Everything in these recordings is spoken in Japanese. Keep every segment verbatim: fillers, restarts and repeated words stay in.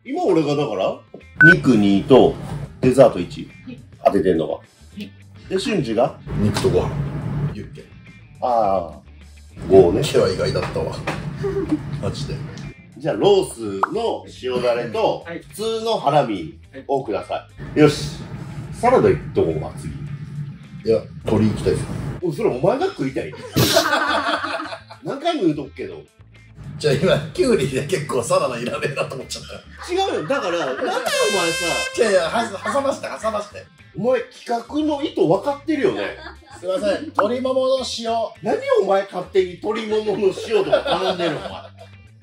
今俺がだから肉にとデザートいち、はい、当ててんのが、はい、で俊二が肉とご飯ユッケ。 ああごね。 ユッケは意外だったわマジで。 じゃあロースの塩だれと普通のハラミをください、はい、よしサラダいっとこうか次。 いや鶏行きたいですよ。それお前が食いたい何回も言うとくけど。 じゃあ今キュウリで結構サラダいらねえなと思っちゃった。 違うよ、だからなんでお前さいやいや挟まして挟ましてお前企画の意図分かってるよね。 すいません鶏ももの塩。 何お前勝手に鶏ももの塩とか頼んでるのお前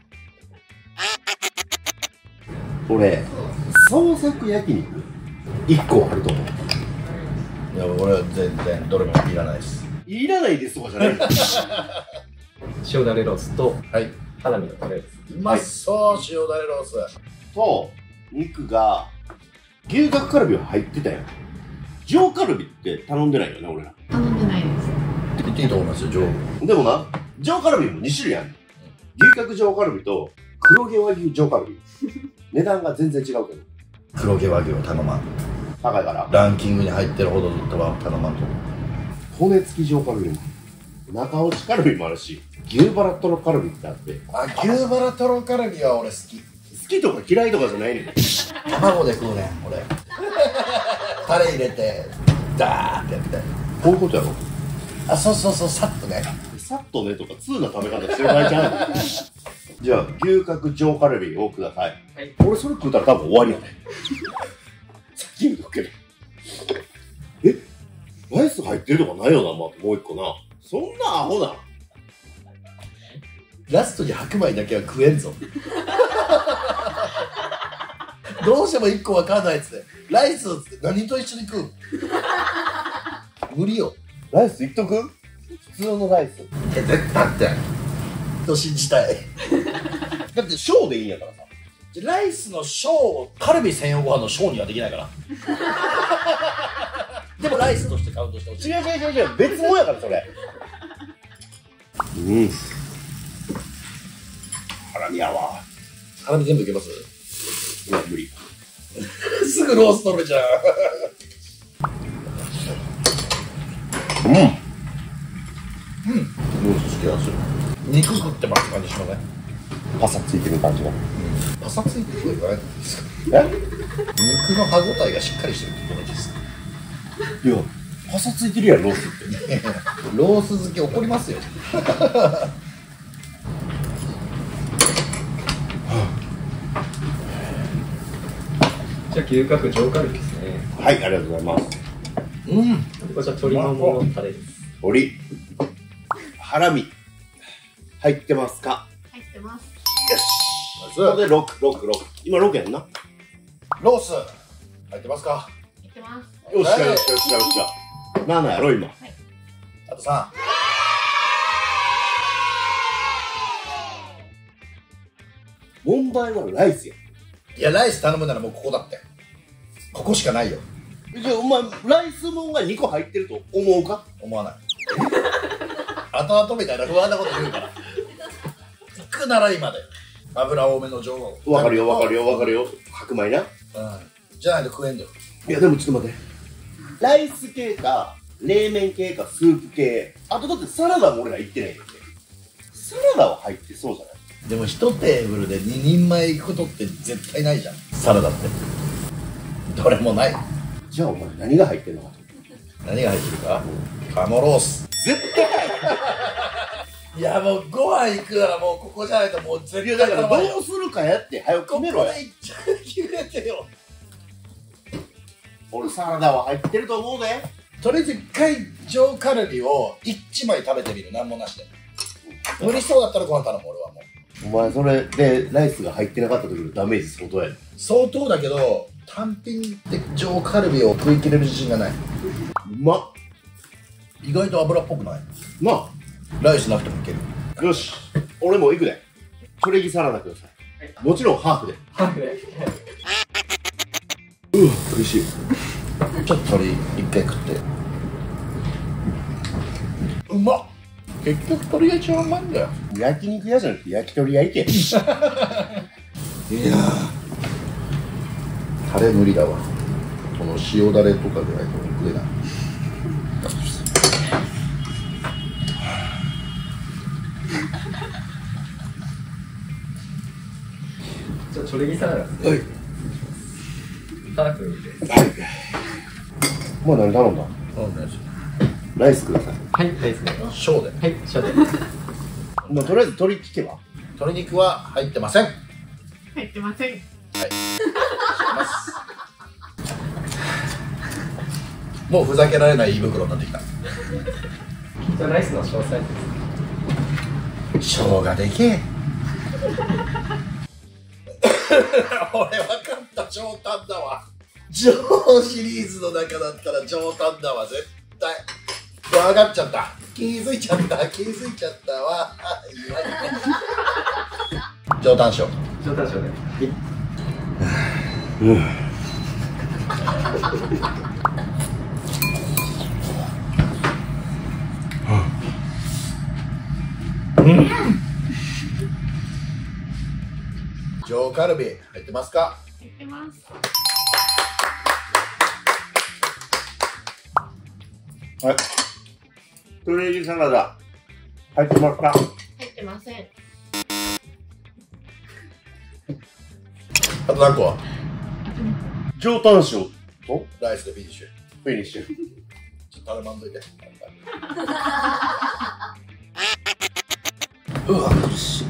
俺創作焼肉いっこあると思う。 いや俺は全然どれもいらないです。 いらないですとかじゃない塩だれロースとはいハラミのタレです。 うまそう、はい、塩だれロースと肉が牛角カルビは入ってたよ。上カルビって頼んでないよね俺ら。 頼んでないです。 言っていいと思いますよ上。 でもな上カルビもに種類ある、うん、牛角上カルビと黒毛和牛上カルビ値段が全然違うけど黒毛和牛を頼まん。 高いからランキングに入ってるほどとは頼まんと。 骨付き上カルビも中落ちカルビもあるし牛バラトロカルビってあって。 あ、牛バラトロカルビは俺好き。 好きとか嫌いとかじゃないねん卵で食うねん俺タレ入れてダーってやってこういうことやろ。 あ、そうそうそう、さっとねさっとねとか通な食べ方してる場合ちゃうじゃあ牛角上カルビをください、はい、俺それ食うたら多分終わりやねさっき言うとくけどえライス入ってるとかないよな、まあ、もう一個な。そんなアホなラストに白米だけは食えんぞどうしてもいっこわかんないっつってライスを何と一緒に食う無理よ。 ライスいっとく普通のライスえ、絶対ってと信じたいだって小でいいんやからさ。 ライスの小をカルビ専用ご飯の小にはできないからでもライスとしてカウントしてほしい。 違う違う違う違う別物やからそれうんハラミやわ。 ハラミ全部いけます？ いや無理すぐロース取るじゃんうんうんロース好きなんですよ。肉食ってます感じしません？ パサついてる感じが、うん、 パサついてると言わないんですか？ え肉の歯ごたえがしっかりしてるってことですか？ いやパサついてるやんロースってロース好き怒りますよじゃあ牛角上カルビですね。 はい、ありがとうございます。 うん。 こちら鶏もものタレです。 鶏ハラミ入ってますか？ 入ってます。 よしここでろく、ろく、ろく今ろくやんな。 ロース入ってますか？ 入ってます。 よっしゃよっしゃよっしゃよっしゃななやろ今、はい、 あとさん問題はライスや。 いやライス頼むならもうここだってここしかないよ。 じゃあお前ライスもんがにこ入ってると思うか？ 思わない後々みたいな不安なこと言うから行くなら今で油多めの女王。 わかるよわかるよわかるよ白米な、うん、 じゃないと食えんだよ。 いやでもちょっと待ってライス系か冷麺系かスープ系あとだってサラダも俺ら行ってないんでサラダは入ってそうじゃない？ でも一テーブルでににんまえ行くことって絶対ないじゃんサラダってどれもない。 じゃあお前何が入ってんのかと。 何が入ってるか？鴨ロース絶対いやもうご飯行くならもうここじゃないともう絶対だからどうするかやって早く決めろや。 ここで一着決めてよ。 俺サラダは入ってると思うで。 とりあえず一回上カルビをいちまい食べてみる。何もなしで無理そうだったらご飯頼む俺はもう。 お前それでライスが入ってなかった時のダメージ相当やね。 相当だけど単品で上カルビを食い切れる自信がない。 うまっ。 意外と油っぽくないなあ。 ライスなくてもいける。 よし俺も行くで。チョレギサラダください、はい、もちろんハーフで。 ハーフでうわ美味しい。 ちょっと鶏一回食ってうまっ。結局鶏が一番うまいんだよ。 焼肉屋じゃなくて焼き鳥屋行けいやータレ無理だわ。この塩だれとかでないと食えない。 じゃあチョレギサラダですね。 はい。 タラフで。 はい。もう何頼んだ？ そうです。 ライスください。 はい、大好きです。 小で。 はい、シャで。 もうとりあえず鶏聞けば。 鶏肉は入ってません。 入ってません。 はい。ますもうふざけられない胃袋になってきた。 じゃあライスの詳細です。 生姜でけえ。俺分かった、上タンだわ。上シリーズの中だったら上タンだわ、絶対。分かっちゃった。気づいちゃった、気づいちゃったわ。上タン塩。 上タン塩で。 うん。 上カルビ入ってますか？ 入ってます。 はい。鶏肉サラダ入ってますか？ 入ってません。 あと何個は？ 上タン塩とライスでフィニッシュ。 フィニッシュ。 ちょっと食べまんといて。うわ、苦しい。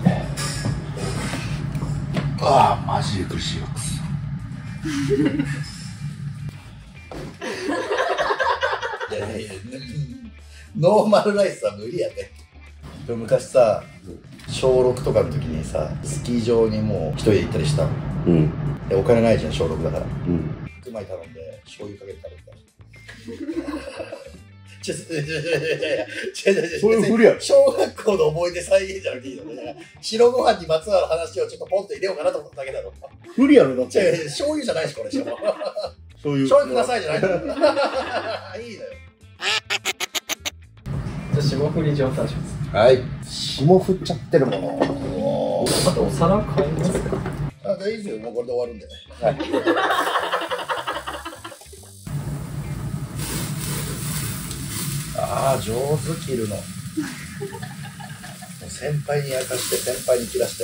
ああ、マジで苦しいわ。くそ。いやいやいや、ノーマルライスは無理やで。昔さ、小ろくとかの時にさ、スキー場にもう一人で行ったりしたの。 うん。 でお金ないじゃん、小ろくだから。 うん。 白米頼んで、醤油かけて食べてた。ちょ、ちょ、ちょ、ちょ、ちょ、 そういうふりや。 小学校の思い出再現じゃなくていいのね。だから白ご飯にまつわる話をちょっとポンと入れようかなと思っただけだろ。 不利やろ、だっ違う違うて。 醤油じゃないし、これ、しかも。 そういう。 醤油くださいじゃないの。いいのよ。 じゃあ霜降り上タン塩です。 はい。 霜降っちゃってるもの。 おー。 あとお皿買いますか？ あ、大丈夫ですよ。もうこれで終わるんで。 はい。 ああ、上手切るの。もう先輩に焼かして、先輩に切らして。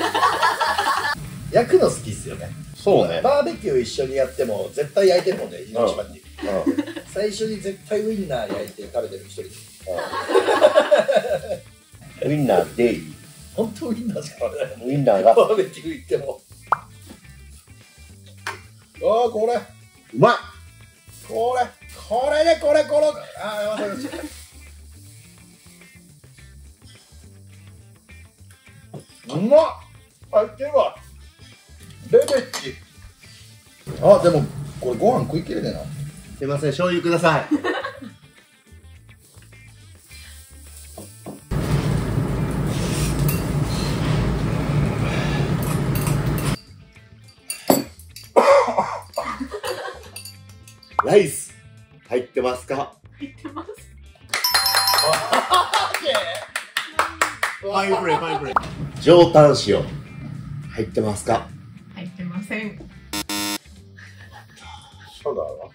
焼くの好きっすよね。 そうね。 バーベキュー一緒にやっても絶対焼いてるもんね、命まに。 う最初に絶対ウインナー焼いて食べてる一人です。 ん。ウインナーでいい。 本当ウインナーしか食べない。 ウインナーが。 バーベキュー行っても。ああ、これ。 うまい。 これ。これでこれこれ。ああ、やばい。うまっ。入ってるわ。レベッチ。あ、でも、これご飯食い切れねえな。 すいません、醤油ください。ライス入ってますか？ 入ってます。 ファインプレー、ファインプレー。上タン塩入ってますか？ 入ってません。 そうだわ。